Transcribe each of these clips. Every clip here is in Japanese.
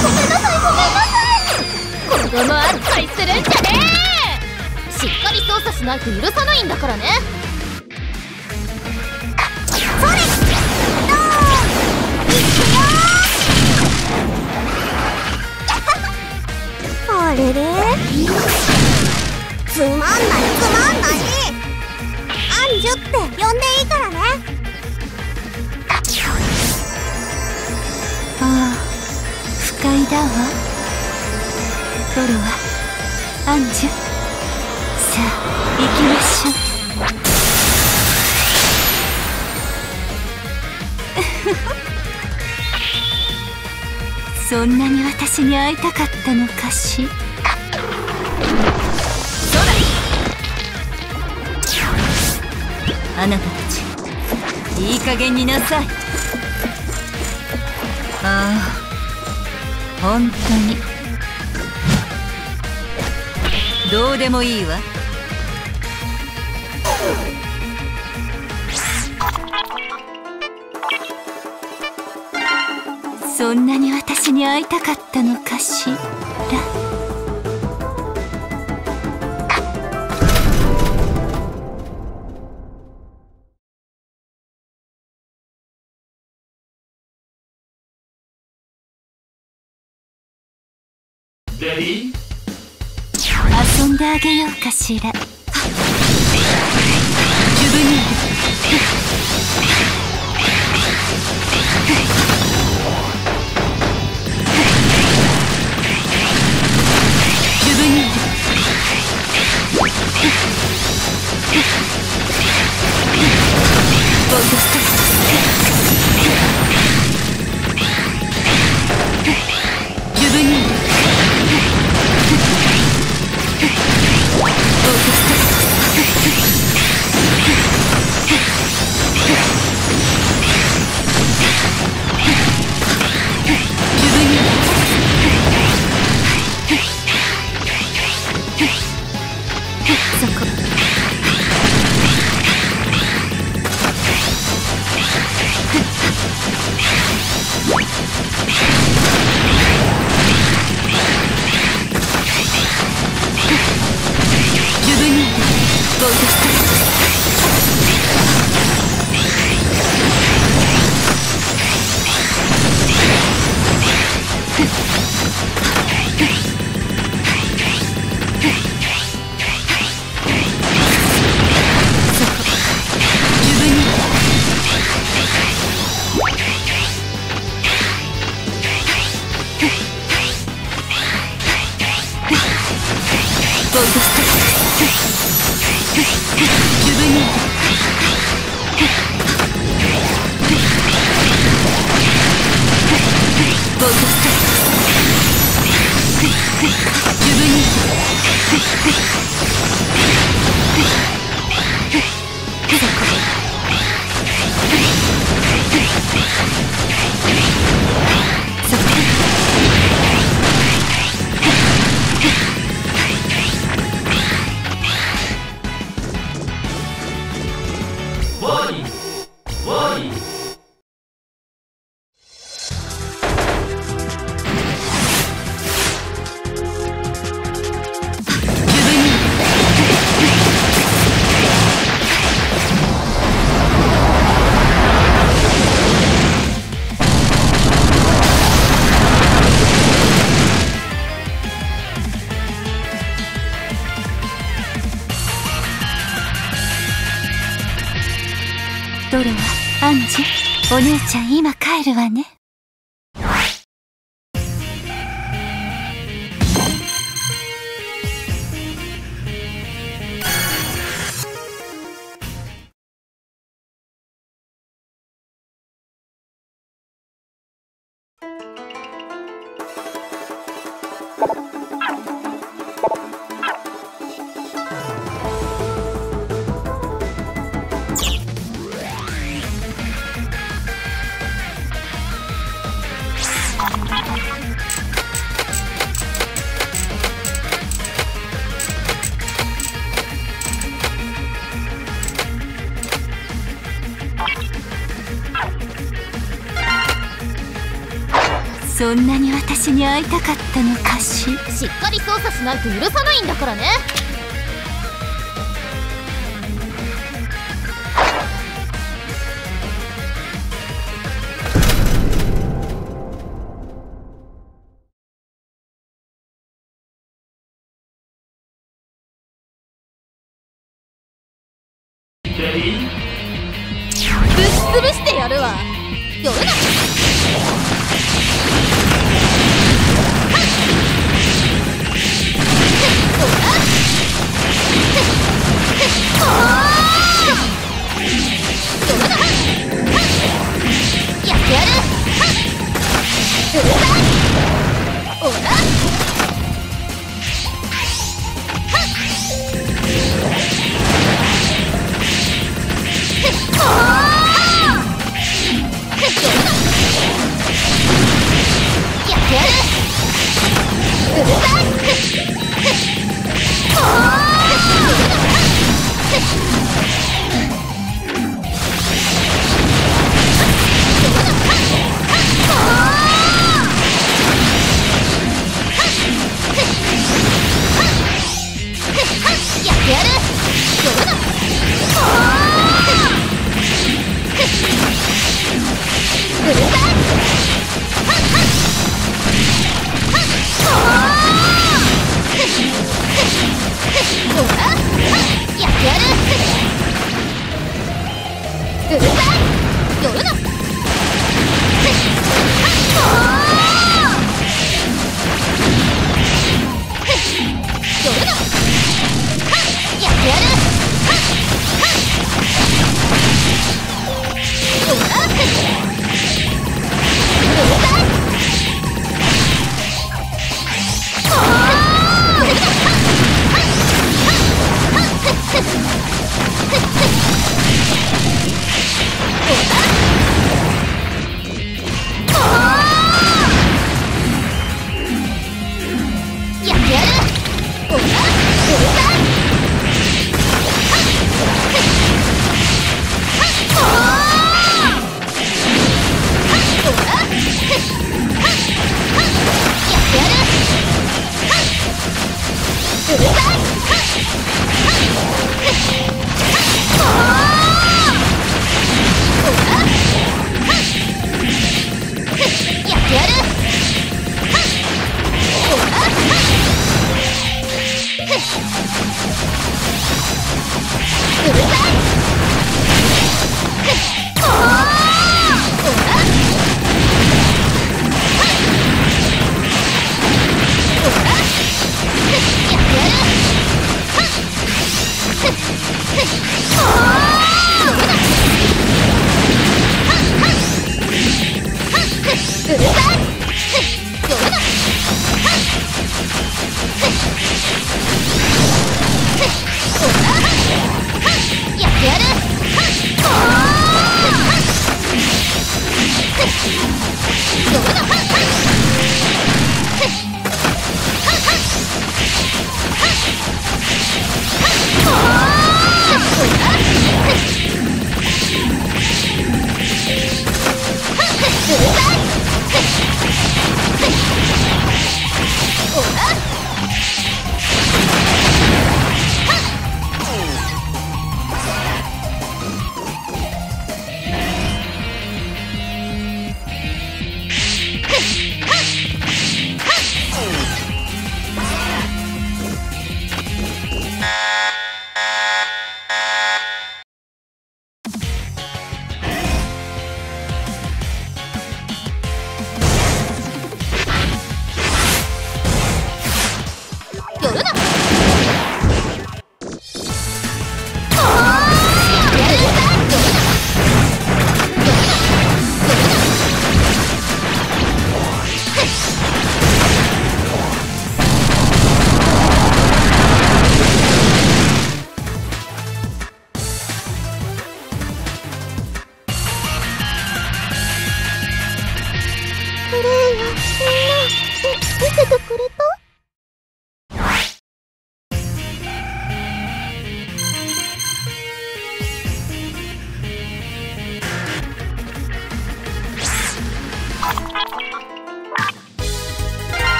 子供扱いするんじゃねえ。しっかり操作しないと許さないんだからね。それドーンいくよ。あれれ、つまんないアンジュって呼んでいいからね。 ああ、不快だわ。トロはアンジュ、さあ行きましょう。そんなに私に会いたかったのかし。あなたたち、いい加減になさい。ああ、本当にどうでもいいわ。そんなに私に会いたかったのかしら。遊んであげようかしら。ジュブニール。ジュブニール。ボードスタート。ジュブニール。ドロはアンジュ、お姉ちゃん今帰るわね。 そんなに私に会いたかったのかし。 しっかり操作しないと許さないんだからね。ぶっ潰してやるわ。寄るな。やってやる。うるさい。おら。や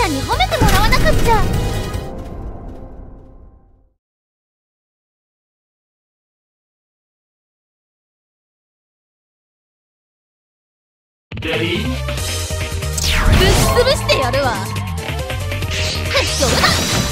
ちゃんに褒めてもらわなくっちゃ。ぶっ潰してやるわ。どうだ。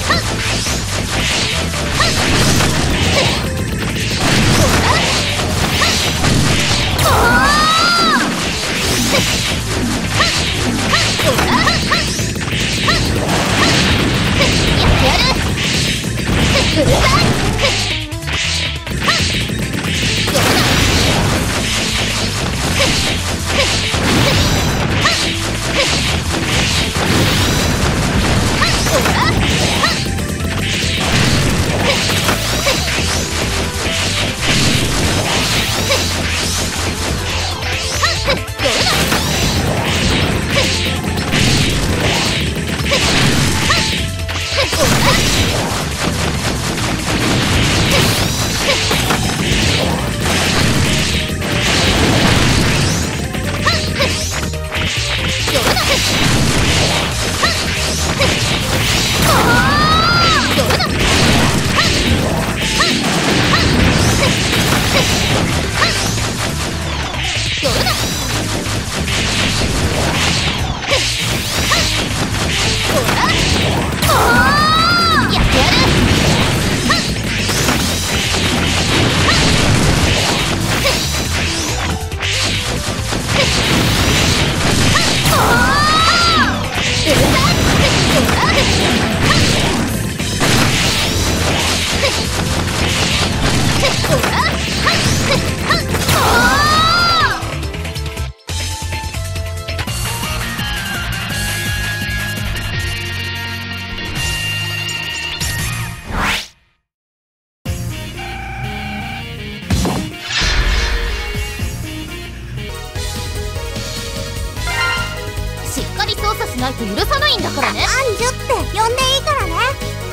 操作しないと許さないんだからね。アンジュって呼んでいいからね。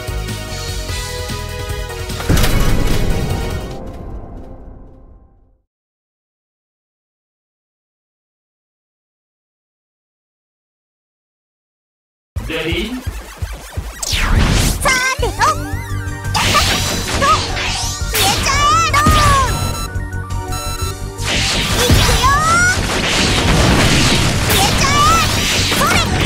レディーさーてとと消えちゃえドーンいくよ消えちゃえそれと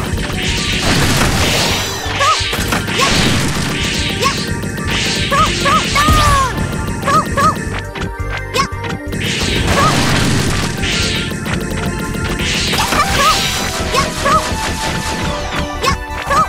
ややとドーンとやとやと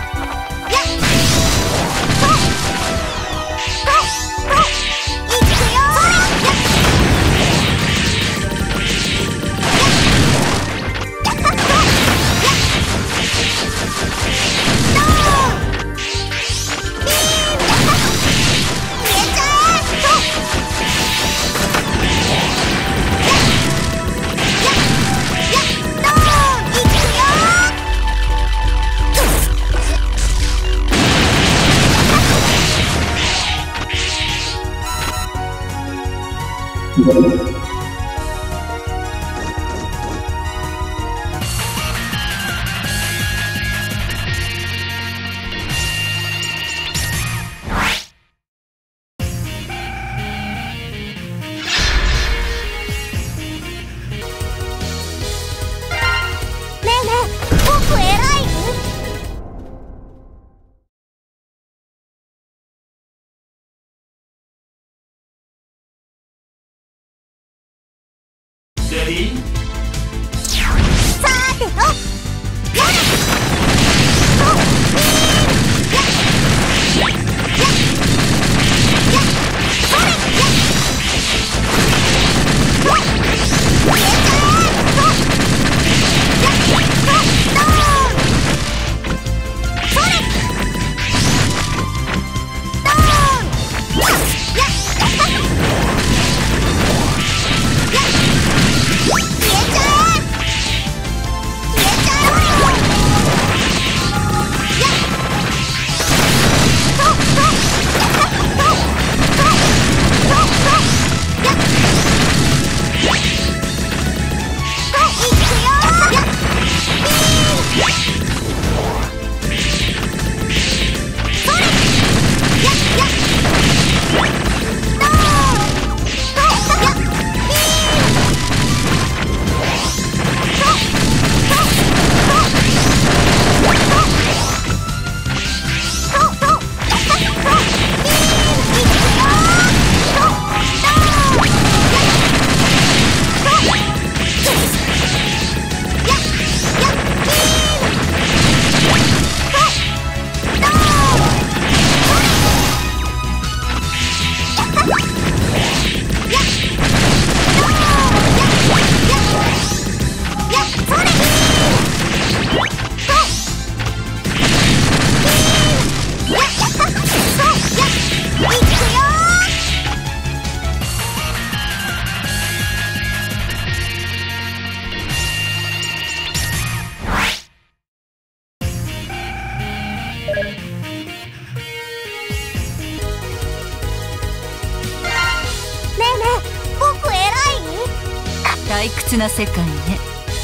な世界ね。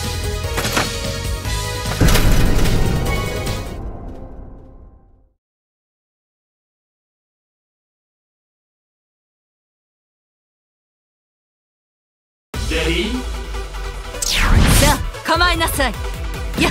レディー。 さあ構えなさい。やっ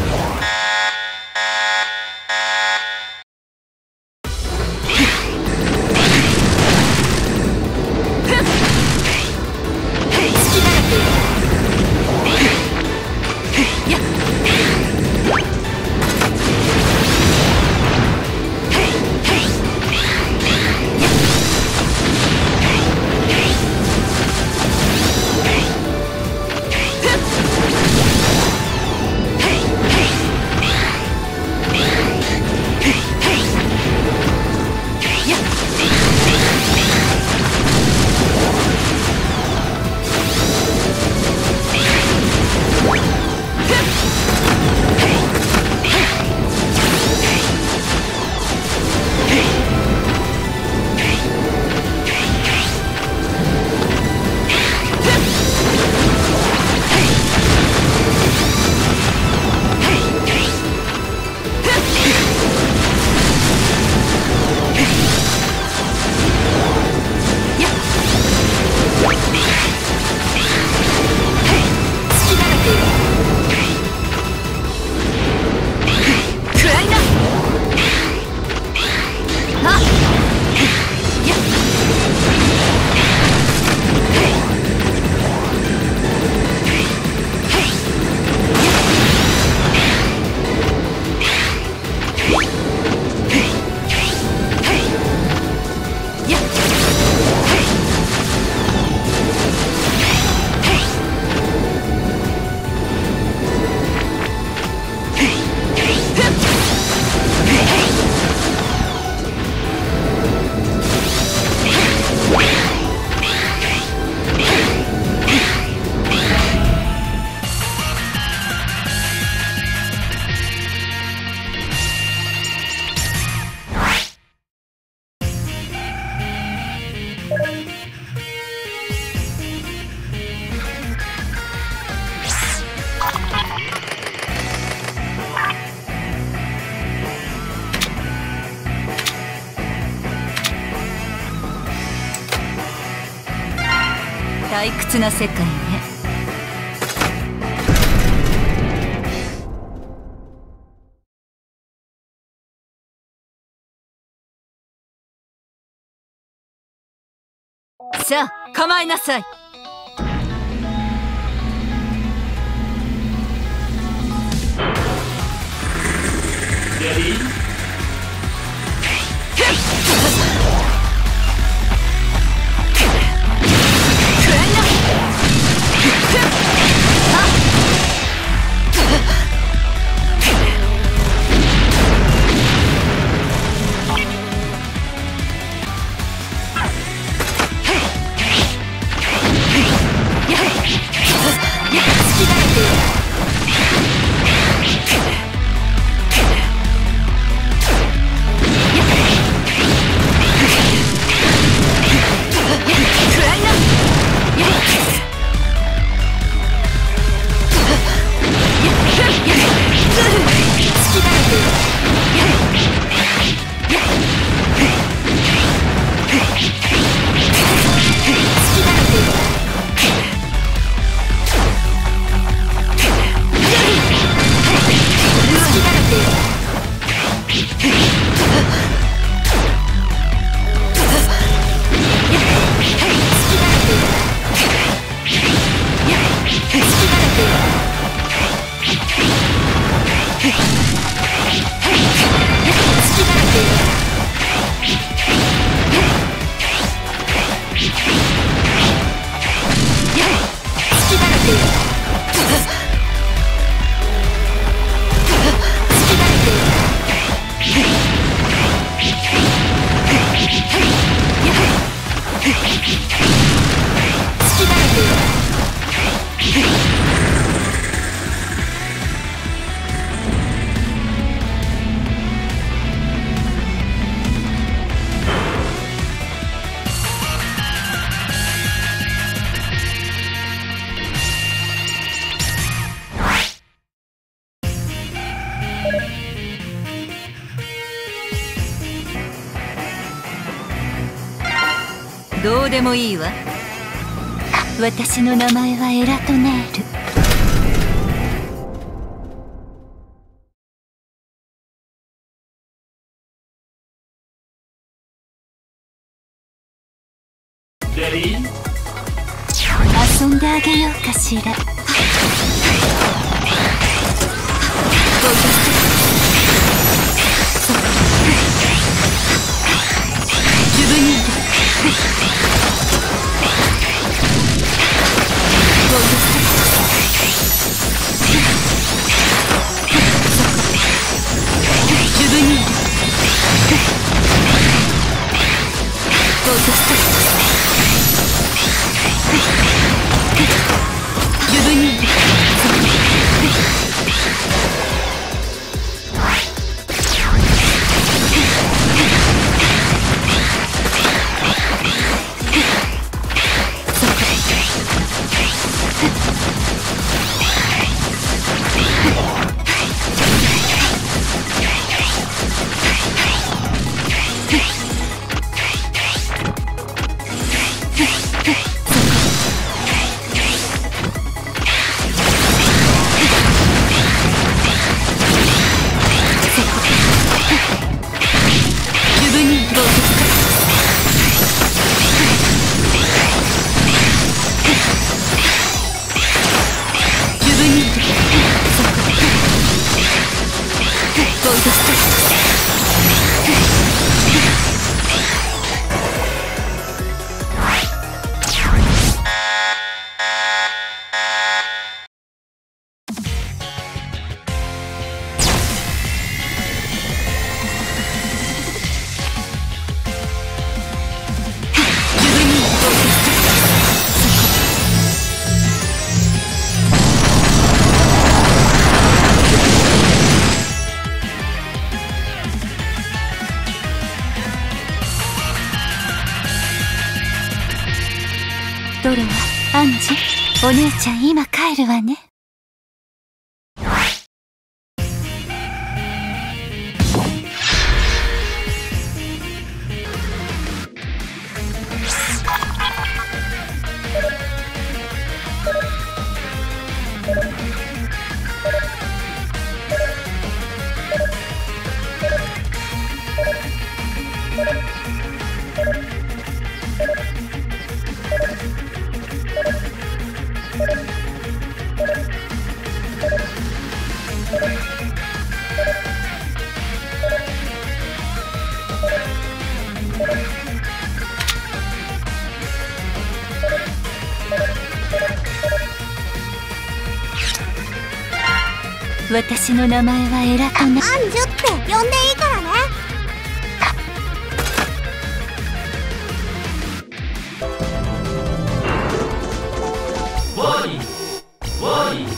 退屈な世界ね。さあ構えなさい。 レディー。 どうでもいいわ。私の名前はエラトネール。 レディー遊んであげようかしら。ジュブニール。ジュブニール。ジュブニール。ドロはアンジ、お姉ちゃん今帰るわね。私の名前はエラトネ。アンジュって呼んでいいからね。 ワーニングワーニング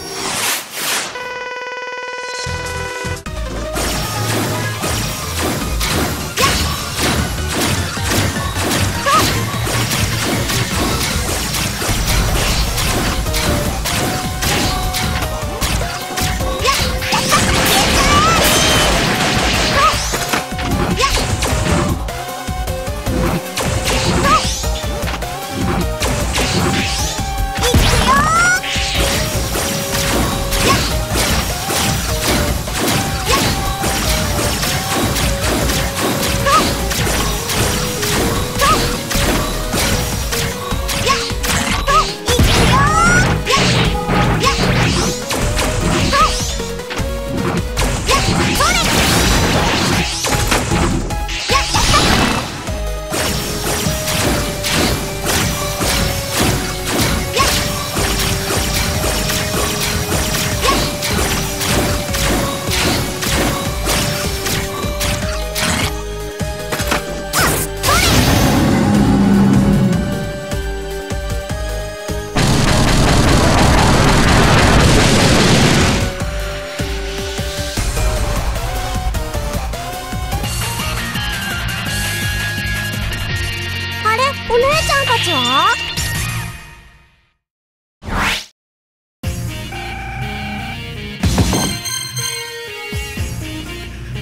お姉ちゃんたちは？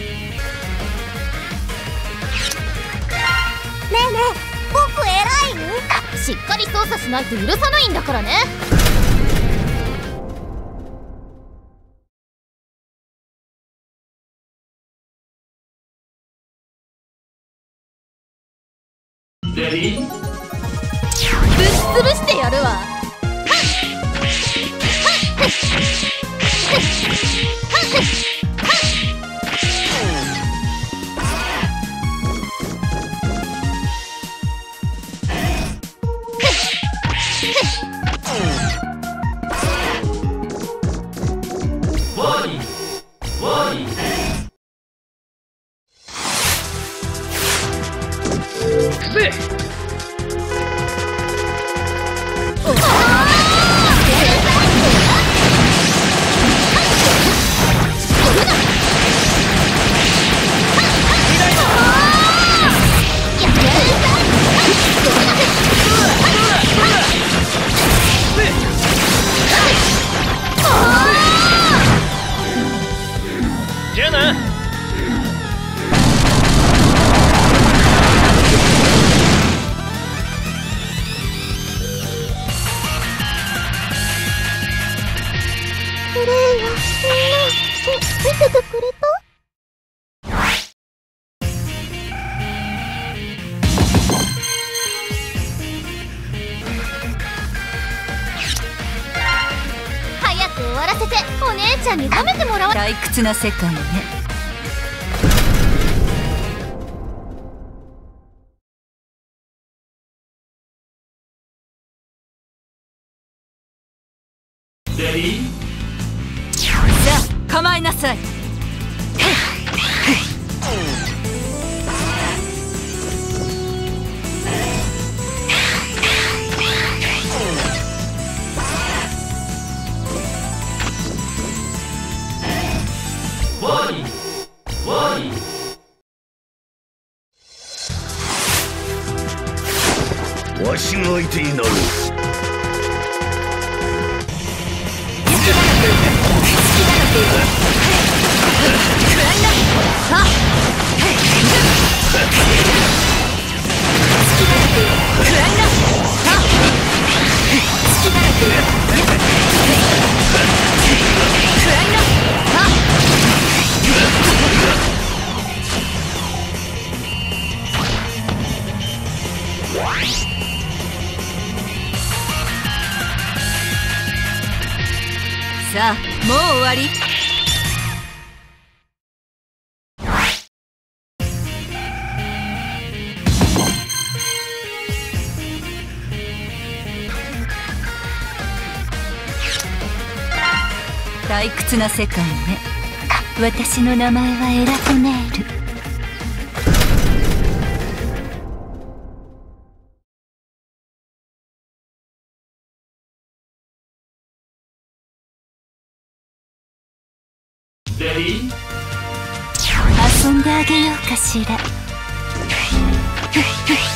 ねえねえ、僕偉い？ 操作しないと許さないんだからね。 レディーぶっ潰してやるわ。 ワーニングワーニングくせじゃあな。 プレイヤー見ててくれた？早く終わらせてお姉ちゃんに褒めてもらわ。 退屈な世界ね。 レディーさあ構えなさい。 ワーニングワーニングわしが相手になる。 さあもう終わり。退屈な世界ね。私の名前はエラトネール。 レディー遊んであげようかしら。